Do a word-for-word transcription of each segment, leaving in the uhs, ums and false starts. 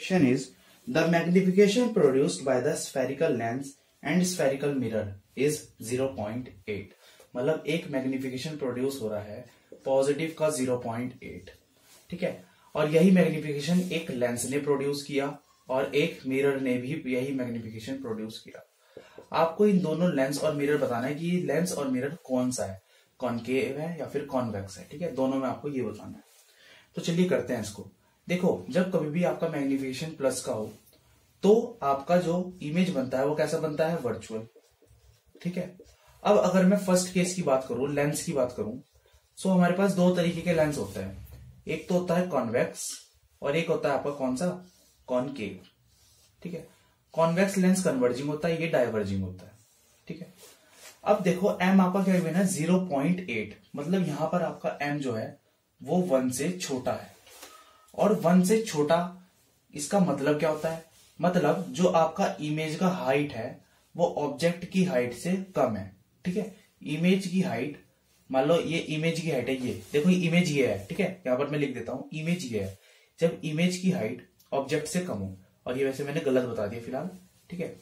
Question is the magnification produced by the spherical lens and spherical mirror is zero point eight. मतलब एक magnification produce हो रहा है positive का zero point eight, ठीक है। और यही मैग्निफिकेशन एक लेंस ने प्रोड्यूस किया और एक मिरर ने भी यही मैग्निफिकेशन प्रोड्यूस किया। आपको इन दोनों लेंस और मिरर बताना है कि लेंस और मिरर कौन सा है, कॉनकेव है या फिर कॉन्वेक्स है, ठीक है। दोनों में आपको ये बताना है। तो चलिए करते हैं इसको। देखो, जब कभी भी आपका मैग्निफिकेशन प्लस का हो तो आपका जो इमेज बनता है वो कैसा बनता है, वर्चुअल, ठीक है। अब अगर मैं फर्स्ट केस की बात करूं, लेंस की बात करूं, तो हमारे पास दो तरीके के लेंस होते हैं। एक तो होता है कॉन्वेक्स और एक होता है आपका कौन सा, कॉनकेव, ठीक है। कॉन्वेक्स लेंस कन्वर्जिंग होता है, ये डाइवर्जिंग होता है, ठीक है। अब देखो एम आपका क्या गिवन है, जीरो पॉइंट एट, मतलब यहां पर आपका एम जो है वो वन से छोटा है। और वन से छोटा इसका मतलब क्या होता है, मतलब जो आपका इमेज का हाइट है वो ऑब्जेक्ट की हाइट से कम है, ठीक है। इमेज की हाइट, मान लो ये इमेज की हाइट है, ये देखो ये इमेज ये है, ठीक है। यहां पर मैं लिख देता हूं इमेज ये है। जब इमेज की हाइट ऑब्जेक्ट से कम हो, और ये वैसे मैंने गलत बता दिया फिलहाल, ठीक है।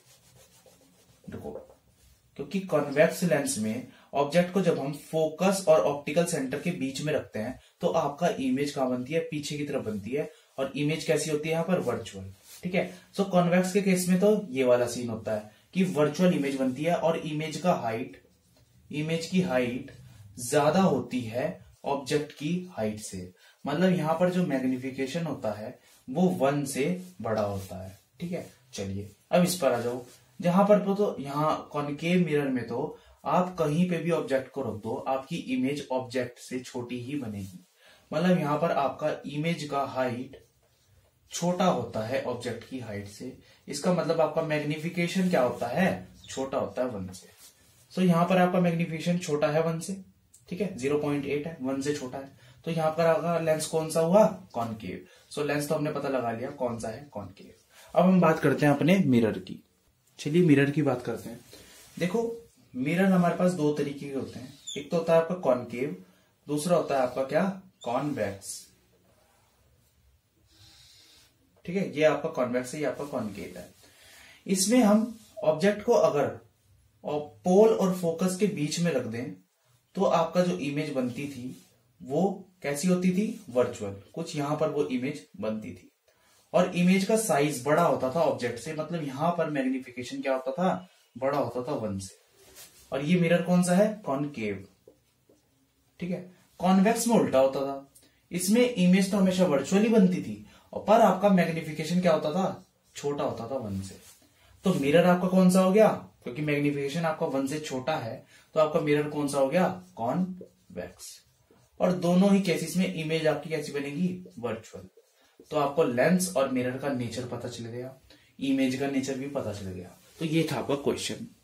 देखो, क्योंकि कॉन्वेक्स लेंस में ऑब्जेक्ट को जब हम फोकस और ऑप्टिकल सेंटर के बीच में रखते हैं तो आपका इमेज कहां बनती है, पीछे की तरफ बनती है। और इमेज कैसी होती है यहाँ पर, वर्चुअल, ठीक है। सो कॉन्वेक्स के केस में तो ये वाला सीन होता है कि वर्चुअल इमेज बनती है और इमेज का हाइट, इमेज की हाइट ज्यादा होती है ऑब्जेक्ट की हाइट से। मतलब यहां पर जो मैग्निफिकेशन होता है वो वन से बड़ा होता है, ठीक है। चलिए अब इस पर आ जाओ। जहां पर तो यहाँ कॉनकेव मिरर में तो आप कहीं पे भी ऑब्जेक्ट को रख दो, आपकी इमेज ऑब्जेक्ट से छोटी ही बनेगी। मतलब यहां पर आपका इमेज का हाइट छोटा होता है ऑब्जेक्ट की हाइट से। इसका मतलब आपका मैग्निफिकेशन क्या होता है, छोटा होता है वन से। सो so, यहां पर आपका मैग्निफिकेशन छोटा है वन से, ठीक है, जीरो पॉइंट एट है, वन से छोटा है। तो यहां पर आपका लेंस कौन सा हुआ, कॉनकेव। सो लेंस तो हमने पता लगा लिया कौन सा है, कॉनकेव। अब हम बात करते हैं अपने मिरर की। चलिए मिरर की बात करते हैं। देखो, मिरर हमारे पास दो तरीके के होते हैं। एक तो होता है आपका कॉनकेव, दूसरा होता है आपका क्या, कॉन्वेक्स, ठीक है। ये आपका कॉन्वेक्स है, ये आपका कॉनकेव है। इसमें हम ऑब्जेक्ट को अगर पोल और फोकस के बीच में रख दें तो आपका जो इमेज बनती थी वो कैसी होती थी, वर्चुअल। कुछ यहां पर वो इमेज बनती थी और इमेज का साइज बड़ा होता था ऑब्जेक्ट से। मतलब यहां पर मैग्निफिकेशन क्या होता था, बड़ा होता था वन से। और ये मिरर कौन सा है, कॉनकेव, ठीक है। कॉन्वेक्स में उल्टा होता था। इसमें इमेज तो हमेशा वर्चुअली बनती थी और पर आपका मैग्निफिकेशन क्या होता था, छोटा होता था वन से। तो मिरर आपका कौन सा हो गया, क्योंकि मैग्निफिकेशन आपका वन से छोटा है तो आपका मिरर कौन सा हो गया, कॉन्वेक्स। और दोनों ही केसेस में इमेज आपकी कैसी बनेगी, वर्चुअल। तो आपको लेंस और मिरर का नेचर पता चल गया, इमेज का नेचर भी पता चल गया। तो ये था आपका क्वेश्चन।